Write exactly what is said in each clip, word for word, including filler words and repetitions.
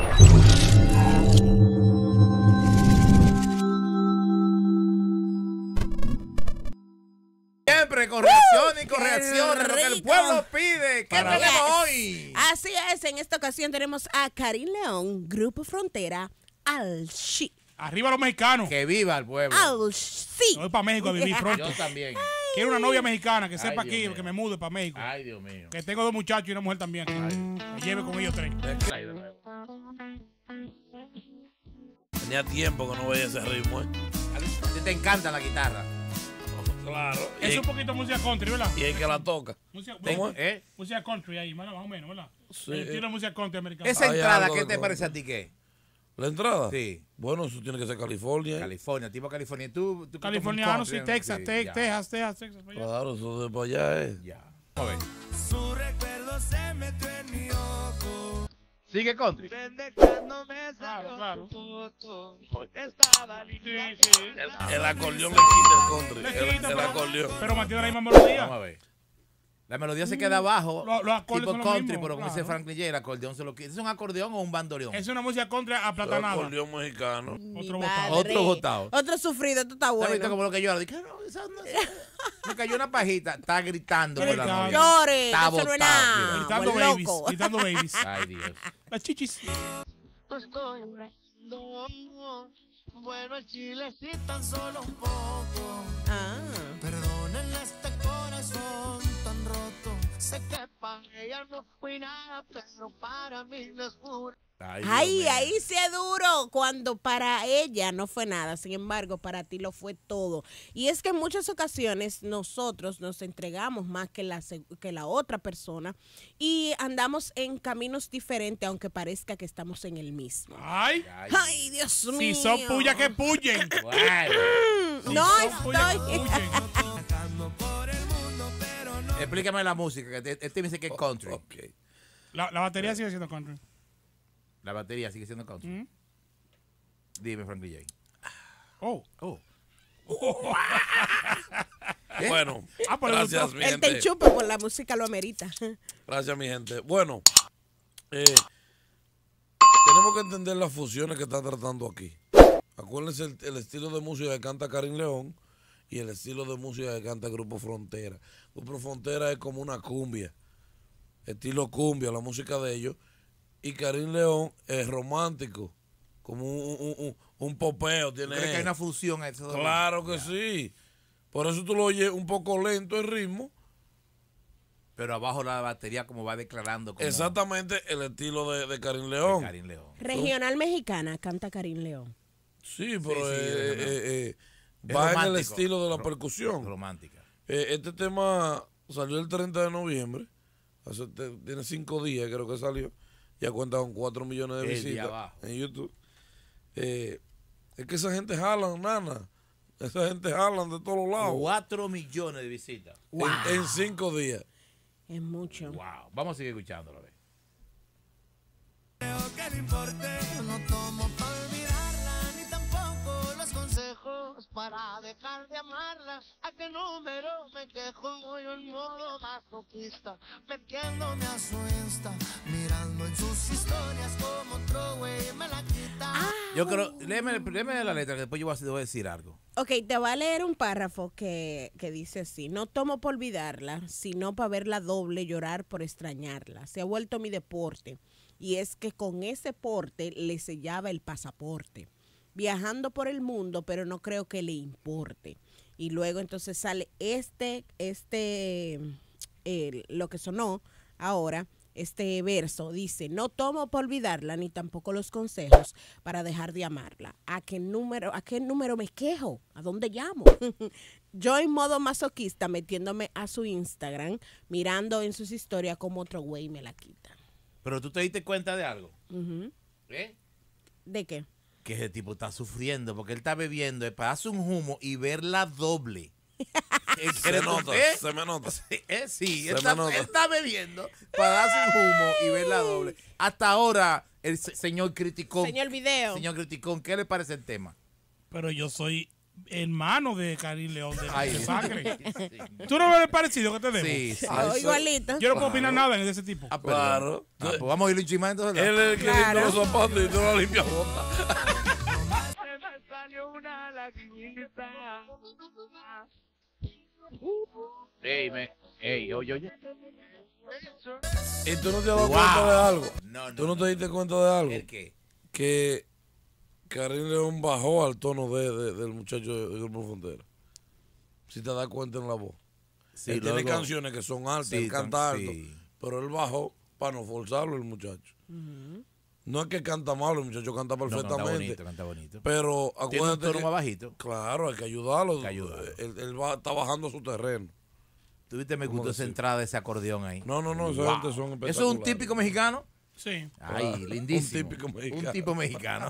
Siempre con reacciones y con reacciones, lo que el pueblo pide. ¿Qué tenemos hoy? Así es, en esta ocasión tenemos a Karim León, Grupo Frontera, al Chi. Arriba los mexicanos. Que viva el pueblo. Al sí. Me voy para México a vivir pronto. Yo también. Quiero una novia mexicana que Ay, sepa Dios aquí, mío. que me mude para México. Ay, Dios mío. Que tengo dos muchachos y una mujer también. Ay. Me lleve con ellos tres. Ay, de nuevo. Tenía tiempo que no veía ese ritmo, ¿eh? A ti te encanta la guitarra. Claro. Y Es el, un poquito música country, ¿verdad? y el que la toca. Música, ¿Cómo bueno, ¿Eh? música country ahí, más o menos, ¿verdad? Sí. El estilo de música country americana. Esa Hay entrada, algo ¿qué de te todo. parece a ti qué? ¿La entrada? Sí. Bueno, eso tiene que ser California. ¿eh? California, tipo California. Tú, tú Californiano, sí, como un country, Texas, sí, Tex- ya, Texas, Texas, Texas. para allá. Claro, eso de para allá es. Ya. A ver. Su recuerdo se metió en mi ojo. Sigue country. Desde cuando me Claro, sacó claro. tu foto, estaba linda. Sí, sí. El, el acordeón le quita el country. Le El, quita, el pero- acordeón. Pero mantiene la misma melodía. Vamos a ver. La melodía se queda abajo, Lo- los acordes tipo son los country, mismos, pero como dice claro. Franklin J, el acordeón se lo quita. ¿Es un acordeón o un bandoneón? Es una música country El aplatanada. acordeón mexicano. Mi Otro padre. votado. Otro votado. Otro sufrido, esto está ¿Sabes viste bueno. como lo que llora? Dije, no, esa no, me cayó una pajita. Está gritando por la Gritando. novia. Llore, Está eso no es botado, nada. mira. Gritando buen babies, loco. gritando babies. Ay, Dios. Las chichis. Estoy llorando. Bueno, el chile sí tan solo un poco. Ah. Perdónenle este corazón tan roto. Sé que para ella no fui nada, pero para mí no es puro. Ay, Dios Ay, mío. ahí sí es duro cuando para ella no fue nada, sin embargo para ti lo fue todo. Y es que en muchas ocasiones nosotros nos entregamos más que la, seg- que la otra persona y andamos en caminos diferentes aunque parezca que estamos en el mismo. Ay. Ay, Ay, Dios mío. Si son puya que puyen. bueno. No Son puya que estoy. puyen. Viajando por el mundo, pero no. Explícame la música, que te- este me dice que es country. Ok. La, la batería sigue siendo country. La batería sigue siendo country. Mm. Dime, Franklin J. Oh. Oh. Bueno, Ah, pero gracias, gustó. mi El gente. te chupe por la música lo amerita. Gracias, mi gente. Bueno, eh, tenemos que entender las fusiones que está tratando aquí. Acuérdense el, el estilo de música que canta Karim León y el estilo de música que canta Grupo Frontera. Grupo Frontera es como una cumbia, estilo cumbia, la música de ellos. Y Karim León es romántico, como un, un, un, un popeo. ¿Tú Tiene crees que hay una fusión a eso? Claro que sí. Por eso tú lo oyes un poco lento el ritmo. Pero abajo la batería como va declarando como Exactamente el estilo de, de Karim de León. Karim León. Regional mexicana, canta Karim León. Sí, pero Sí, sí, eh, es eh, eh, Es va en el romántico. estilo de la Ro- percusión. Romántica. Eh, este tema salió el treinta de noviembre. Hace, te- tiene cinco días creo que salió. Ya cuenta con cuatro millones de El día visitas abajo. en YouTube. Eh, es que esa gente jalan, nana. Esa gente jalan de todos lados. Cuatro millones de visitas. En, en cinco días. Es mucho. Wow. Vamos a seguir escuchándolo. a ver. Creo que no importe, no tomo para olvidarla, ni tampoco los consejos para dejar de amarla. ¿A qué número me quejo yo en modo masoquista? Metiéndome a su Insta, mirando en sus historias como otro güey me la quita. Yo creo, léeme, léeme la letra que después yo voy a te voy a decir algo. Ok, te voy a leer un párrafo que, que dice así. No tomo por olvidarla, sino para verla doble, llorar por extrañarla. Se ha vuelto mi deporte. Y es que con ese porte le sellaba el pasaporte. Viajando por el mundo, pero no creo que le importe. Y luego entonces sale este, este, eh, lo que sonó ahora, este verso. Dice, no tomo por olvidarla, ni tampoco los consejos para dejar de amarla. ¿A qué número, a qué número me quejo? ¿A dónde llamo? Yo en modo masoquista, metiéndome a su Instagram, mirando en sus historias como otro güey me la quita. Pero tú te diste cuenta de algo. Ujú. ¿Eh? ¿De qué? Que ese tipo está sufriendo porque él está bebiendo, es para darse un humo y verla doble. Eh, Se ¿quieres nota, tú, eh? se me nota. Sí, eh, sí, Se él está, me nota. él está bebiendo para darse un humo y verla doble. Hasta ahora, el se- señor criticó. Señor Video. Señor Criticón, ¿qué le parece el tema? Pero yo soy hermano de Karim León, de, Ay. de sangre. ¿Tú no ves el parecido que tenemos? Sí, sí. Oh, igualito. Yo no puedo opinar nada de ese tipo. Ah, perdón. Claro. Ah, pues vamos a ir un chimán entonces. Él es el que Claro. limpia los zapatos y tú la limpias bota. Ey, me, ey, oye, oye. Y tú no te has dado Wow. cuenta de algo. No, no, Tú no te no. diste cuenta de algo. ¿El qué? Que Karim León bajó al tono de, de- del muchacho del Grupo Frontera. Si te das cuenta en la voz. Sí, él tiene luego- canciones que son altas, Sí, él canta tan- alto. sí. Pero él bajó para no forzarlo el muchacho. No es que canta mal, el muchacho canta No, perfectamente. canta bonito, canta bonito. Pero Tiene un acuérdate tono que, más bajito. claro, hay que ayudarlo. Hay que ayudarlo. Él, él va, está bajando su terreno. ¿Tuviste me ¿Cómo gustó esa decir? entrada de ese acordeón ahí? No, no, no, esa Wow. gente son ¿Eso es un espectaculares. típico mexicano? Sí. Ay, Claro, lindísimo. un típico mexicano. Un tipo mexicano.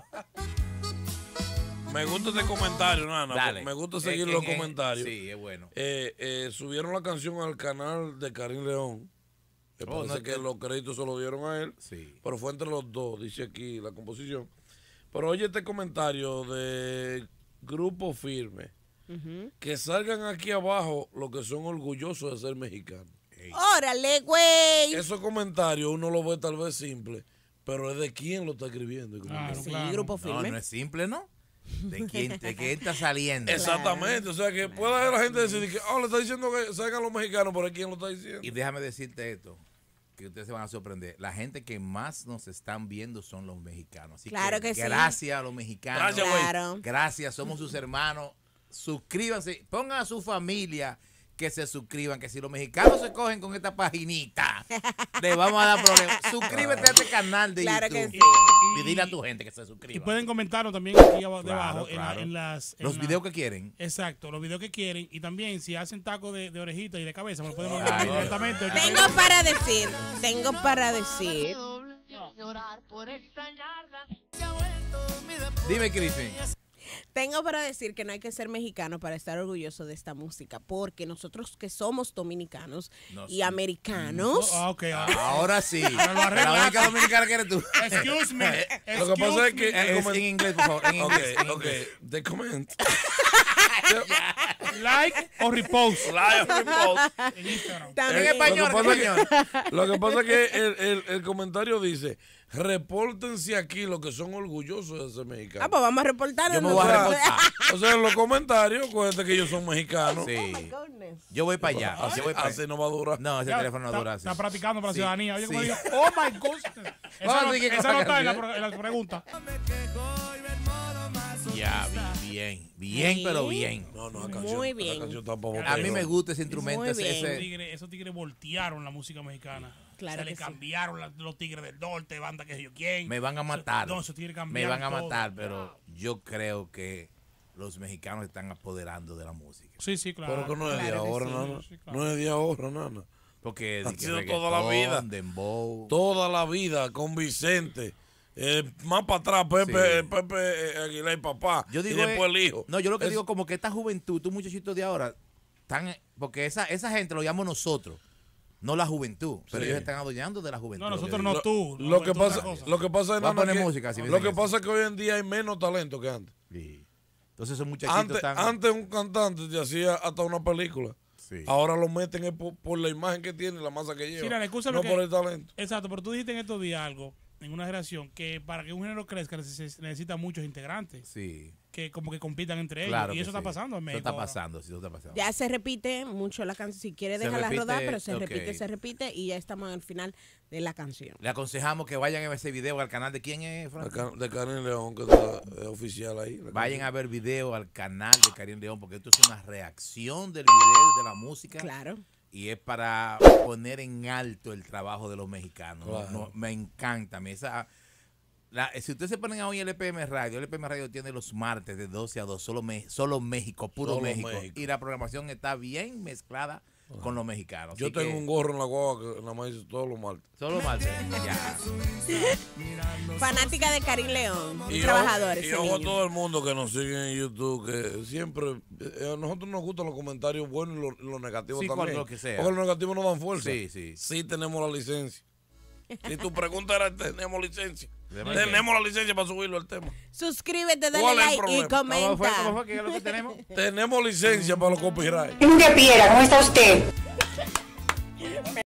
Me gusta este comentario, Nana. Dale. Me gusta Eh, seguir eh, los eh, comentarios. Sí, es bueno. Eh, eh, subieron la canción al canal de Karim León. Me Oh, parece no, que que- los créditos se los dieron a él. Sí. Pero fue entre los dos, dice aquí la composición. Pero oye este comentario de Grupo Firme. Que salgan aquí abajo los que son orgullosos de ser mexicanos. Órale, güey. Esos comentarios uno lo ve tal vez simple, pero es de quién lo está escribiendo. Claro, Sí, claro. grupo No, firme. no es simple, ¿no? ¿De quién, de quién está saliendo? Exactamente, o sea que pueda la gente decir que oh, le está diciendo que salgan los mexicanos, pero es quién lo está diciendo. Y déjame decirte esto, que ustedes se van a sorprender. La gente que más nos están viendo son los mexicanos. Así Claro que sí. Gracias a los mexicanos. Gracias, güey. Claro. Gracias, somos sus hermanos. Suscríbanse, pongan a su familia que se suscriban, que si los mexicanos se cogen con esta paginita, le vamos a dar problemas. Suscríbete a este canal de Claro YouTube. que sí. Y dile a tu gente que se Y suscriba. pueden comentarlo también aquí abajo, Claro, debajo en, la- claro. en las... en Los la- videos que quieren. Exacto, los videos que quieren. Y también si hacen tacos de, de orejita y de cabeza, me lo pueden Ay, mandar ay. directamente. Tengo para decir, tengo para decir. Llorar por extrañarla. Se ha vuelto mi deporte. Dime, Cristian. Tengo para decir que no hay que ser mexicano para estar orgulloso de esta música, porque nosotros que somos dominicanos No, y sí. americanos, Ah, ok. ah. Ahora sí. lo La arreglaste. única dominicana que eres tú. Excuse me. Lo que pasa es que excuse Es en inglés, por favor. En Ok, inglés. en ok, inglés. de comment. me. Like o repost Live repost. en Instagram. En también. español, Lo en que pasa español. es que, lo que pasa es que el, el- el comentario dice, repórtense aquí los que son orgullosos de ser mexicanos. Ah, pues vamos a reportarlo. Yo me voy a reportar. O sea, en los comentarios, acuérdate que ellos son mexicanos. Sí. Goodness. Yo voy para allá. Así, Yo voy para así no va a durar. No, ese Ya, teléfono no está- dura así. Está practicando para la Sí, ciudadanía. Oye, como sí. digo, oh my goodness. Esa Vamos a no, seguir con esa la no está en la, canción. pro- en la pregunta. Ya, vi- bien. Bien, Sí. pero bien. No, no, la canción, Muy la bien. canción está pa' A mí boteo. me gusta ese instrumento. Muy ese- bien. Esos ese- tigres, esos tigres voltearon la música mexicana. Claro Se que le sí. cambiaron la- los tigres del norte, banda que sé yo quién. Me van a matar. No, esos tigres Me cambiaron van a todo. matar, pero yo creo que los mexicanos están apoderando de la música. Sí, sí, claro. Pero que no es de Claro que ahora, sí. nana. Sí, claro. No es de ahora, nana. Porque Ha di que sido toda la reggaetón, vida. dembow. Toda la vida con Vicente. Eh, más para atrás, Pepe, Sí. Pepe eh, Aguilar y papá. Yo digo, y después eh, el hijo. No, yo lo que Es- digo como que esta juventud, tú muchachitos de ahora, están, porque esa, esa gente lo llamamos nosotros, no la juventud, pero Sí. ellos están adueñando de la juventud. No, nosotros Yo no, tú. Lo que tú otra pasa, cosa. lo que pasa es Voy a nana, poner que- música, si me lo dicen que eso. pasa es que hoy en día hay menos talento que antes. digo, sí. Entonces esos muchachitos Antes, están... antes un cantante te hacía hasta una película. Sí. Ahora lo meten es por, por la imagen que tiene y la masa que lleva. Sí, Nana, escúchame no que- por el talento. Exacto, pero tú dijiste en estos días algo, en una generación, que para que un género crezca neces- necesita muchos integrantes Sí, que como que compitan entre claro. ellos. Y que eso está sí. pasando en Eso México. está ahora. pasando, sí, eso está pasando. Ya se repite mucho la canción. Si quiere Se dejarla repite, rodar, pero se ok. repite, se repite y ya estamos en el final de la canción. Le aconsejamos que vayan a ver ese video al canal de quién es, De, Frank. Car- de Karim León, que está eh, oficial ahí. la Vayan canción. a ver video al canal de Karim León, porque esto es una reacción del video de la música. Claro. Y es para poner en alto el trabajo de los mexicanos. Claro. No, me encanta. Me esa, la- si ustedes se ponen a oír el L P M Radio, el L P M Radio tiene los martes de doce a dos, solo, me- solo México, puro Solo México. México. Y la programación está bien mezclada con los mexicanos. Yo Así tengo que un gorro en la guagua que nada más dice todos los martes. Solo martes. Ya. Fanática de Karim León, un Y trabajador ojo- ese Y ojo a niño. todo el mundo que nos sigue en YouTube, que siempre, eh, a nosotros nos gustan los comentarios buenos y los, los negativos Sí, cual- también. lo que sea. Porque los negativos nos dan fuerza. Sí, sí. Sí tenemos la licencia. Si tu pregunta era, tenemos licencia. Tenemos la licencia para subirlo al tema. Suscríbete, dale ¿Cuál es el like y problema? ¿Cómo fue? ¿Cómo comenta. fue? ¿Qué es lo que tenemos? Tenemos licencia para los copyright. Un día Piera, ¿cómo está usted?